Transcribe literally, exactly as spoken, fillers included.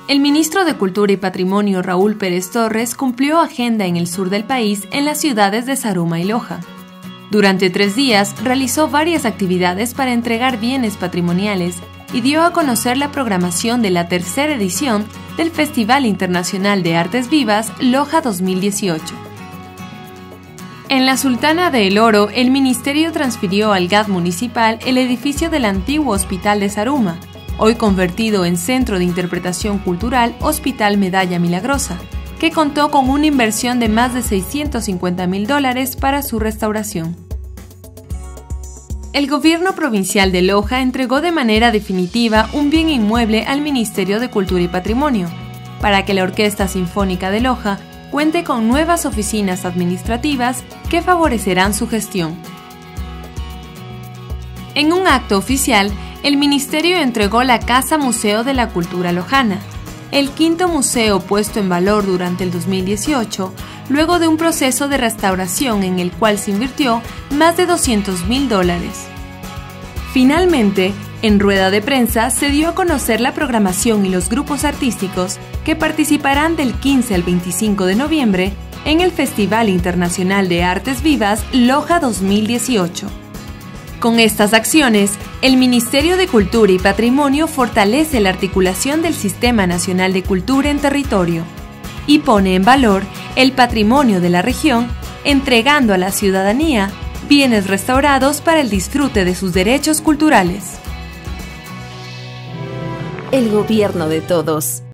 El ministro de Cultura y Patrimonio Raúl Pérez Torres cumplió agenda en el sur del país en las ciudades de Zaruma y Loja. Durante tres días realizó varias actividades para entregar bienes patrimoniales y dio a conocer la programación de la tercera edición del Festival Internacional de Artes Vivas Loja dos mil dieciocho. En la Sultana de El Oro, el ministerio transfirió al G A D municipal el edificio del antiguo Hospital de Zaruma, hoy convertido en Centro de Interpretación Cultural Hospital Medalla Milagrosa, que contó con una inversión de más de seiscientos cincuenta mil dólares para su restauración. El gobierno provincial de Loja entregó de manera definitiva un bien inmueble al Ministerio de Cultura y Patrimonio, para que la Orquesta Sinfónica de Loja cuente con nuevas oficinas administrativas que favorecerán su gestión. En un acto oficial, el ministerio entregó la Casa Museo de la Cultura Lojana, el quinto museo puesto en valor durante el dos mil dieciocho, luego de un proceso de restauración en el cual se invirtió más de doscientos mil dólares. Finalmente, en rueda de prensa se dio a conocer la programación y los grupos artísticos que participarán del quince al veinticinco de noviembre en el Festival Internacional de Artes Vivas Loja dos mil dieciocho. Con estas acciones, el Ministerio de Cultura y Patrimonio fortalece la articulación del Sistema Nacional de Cultura en territorio y pone en valor el patrimonio de la región, entregando a la ciudadanía bienes restaurados para el disfrute de sus derechos culturales. El gobierno de todos.